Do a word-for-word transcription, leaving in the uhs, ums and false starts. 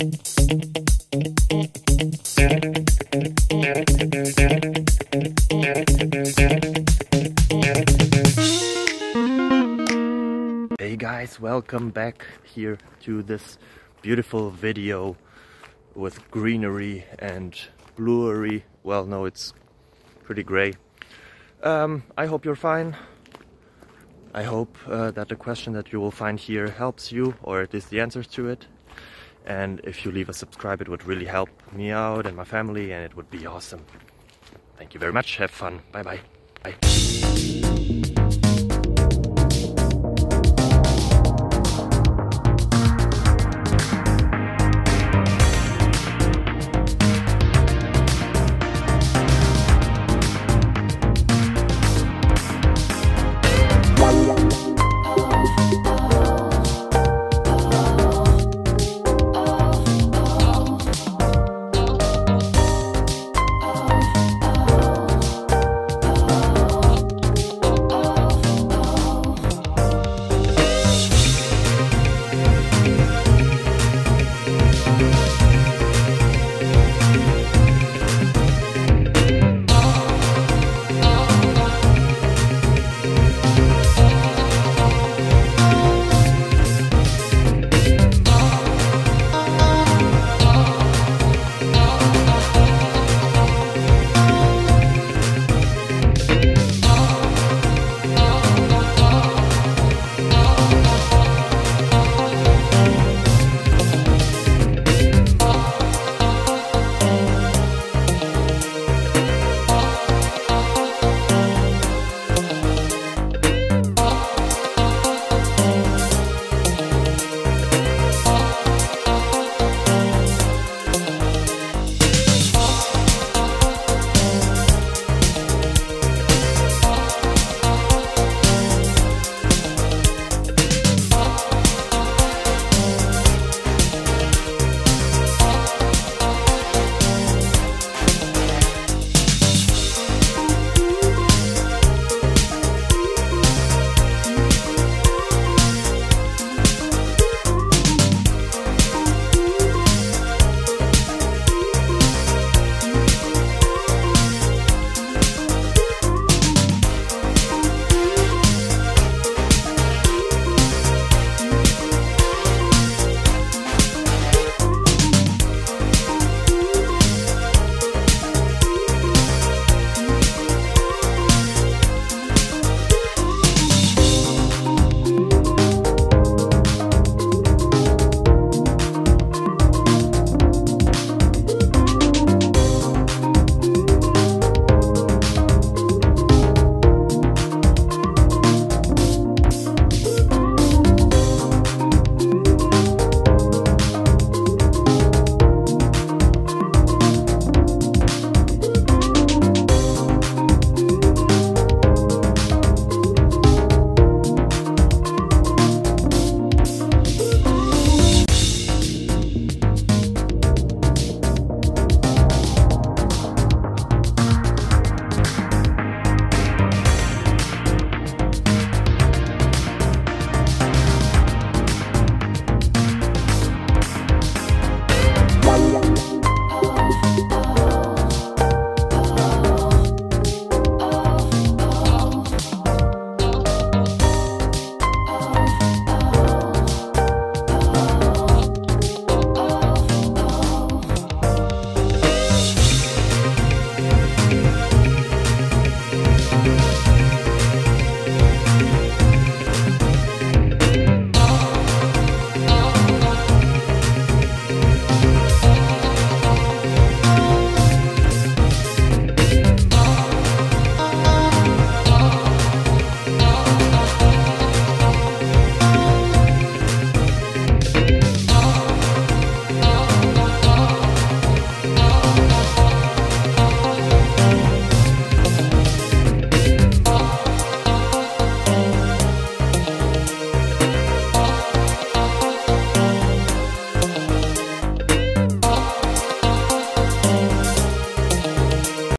Hey guys, welcome back here to this beautiful video with greenery and bluery. Well, no, it's pretty gray. Um, I hope you're fine. I hope uh, that the question that you will find here helps you, or at least the answers to it. And if you leave a subscribe, it would really help me out and my family, and it would be awesome. Thank you very much. Have fun. Bye bye. Bye.